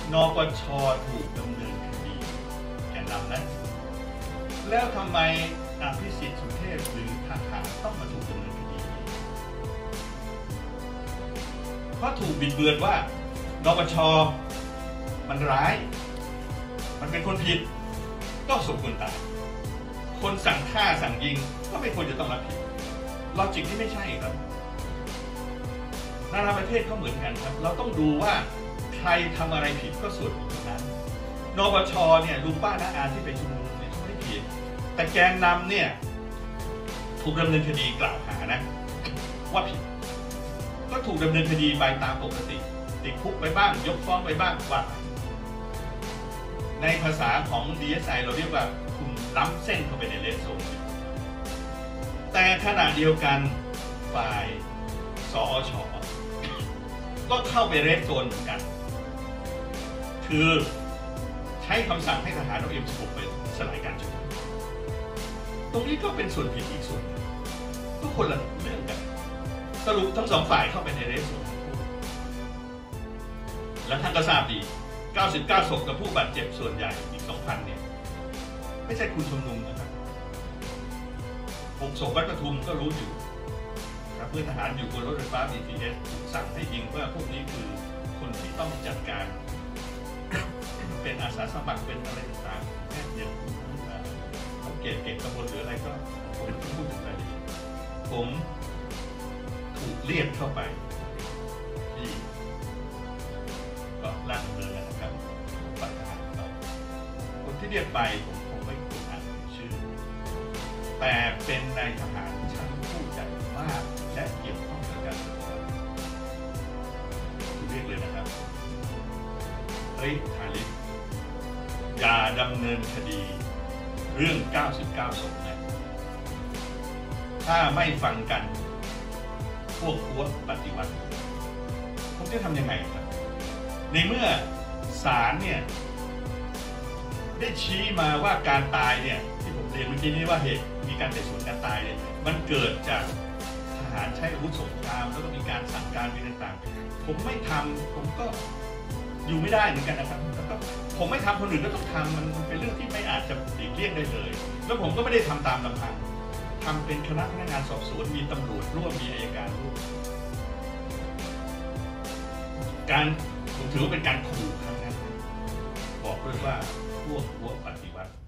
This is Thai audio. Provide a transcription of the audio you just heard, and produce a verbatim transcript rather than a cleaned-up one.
นปช.ถูกดำเนินคดีแกนนำนะแล้วทำไมอภิสิทธิ์สุเทพหรือทหารต้องมาถูกดำเนินคดีเพราะถูกบิดเบือนว่านปช.มันร้ายมันเป็นคนผิดก็สมควรตายคนสั่งฆ่าสั่งยิงก็ไม่ควรจะต้องรับผิดลอจิกที่ไม่ใช่ครับนานาประเทศก็เหมือนกันครับเราต้องดูว่าใครทำอะไรผิดก็ส่วนของคนนั้นนปช.เนี่ยลุงป้าน้าอาที่ไปชุมนุมเนี่ยเขาไม่ได้ผิดแต่แกนนำเนี่ยถูกดำเนินคดีกล่าวหานะว่าผิดก็ถูกดำเนินคดีไปตามปกติติดคุกไปบ้างยกฟ้องไปบ้างว่าในภาษาของ ดี เอส ไอ เราเรียกว่าคุณล้ำเส้นเข้าไปในเลนโซนแต่ขณะเดียวกันฝ่ายสอช.ก็เข้าไปเรดโซนเหมือนกันคือใช้คำสั่งให้ทหารเอา เอ็ม สิบหก ไปสลายการชุมนุมตรงนี้ก็เป็นส่วนผิดอีกส่วนก็คนละเรื่องกันสรุปทั้งสองฝ่ายเข้าไปในเรดโซนแล้วท่านก็ทราบดีเก้าสิบเก้าศพกับผู้บาดเจ็บส่วนใหญ่อีก สองพัน เนี่ยไม่ใช่คุณชุมนุมนะครับหกศพวัดปทุมก็รู้อยู่เพื่อนทหารอยู่บนรถไฟฟ้า บี ที เอส สั่งให้ยิงว่าพวกนี้คือคนที่ต้องจัดการเป็นอาสาสมัครเป็นอะไรต่างๆแค่เดียวสังเกตเก็บกระบวนหรืออะไรก็ผมไม่ต้องพูดถึงรายละเอียดผมถูกเรียกเข้าไปที่ก็ล่างเมืองนะครับฝ่ายทหารเราคนที่เรียกไปผมคงไม่ควรอ่านชื่อแต่เป็นนายทหารชั้นผู้ใหญ่มากและเกี่ยวข้องกับการศึกษาเรียกเลยนะครับเฮ้ยทาริสอย่าดำเนินคดีเรื่องเก้าสิบเก้าศพนะถ้าไม่ฟังกันพวกพวกปฏิวัติผมจะทำยังไงครับในเมื่อศาลเนี่ยได้ชี้มาว่าการตายเนี่ยที่ผมเรียนเมื่อกี้นี้ว่าเหตุมีการไต่สวนการตายเนี่ยมันเกิดจากทหารใช้อาวุธสงครามแล้วก็มีการสั่งการมีต่างๆผมไม่ทำผมก็อยู่ไม่ได้เหมือนกันนะครับแล้วก็ผมไม่ทำคนอื่นก็ต้องทำมันเป็นเรื่องที่ไม่อาจจะหลีกเลี่ยงได้เลยแล้วผมก็ไม่ได้ทำตามลำพังทำเป็นคณะพนักงานสอบสวนมีตำรวจร่วมมีอัยการร่วมการผมถือว่าเป็นการขู่ครั้งนั้นบอกด้วยว่าพวกพวกปฏิวัติ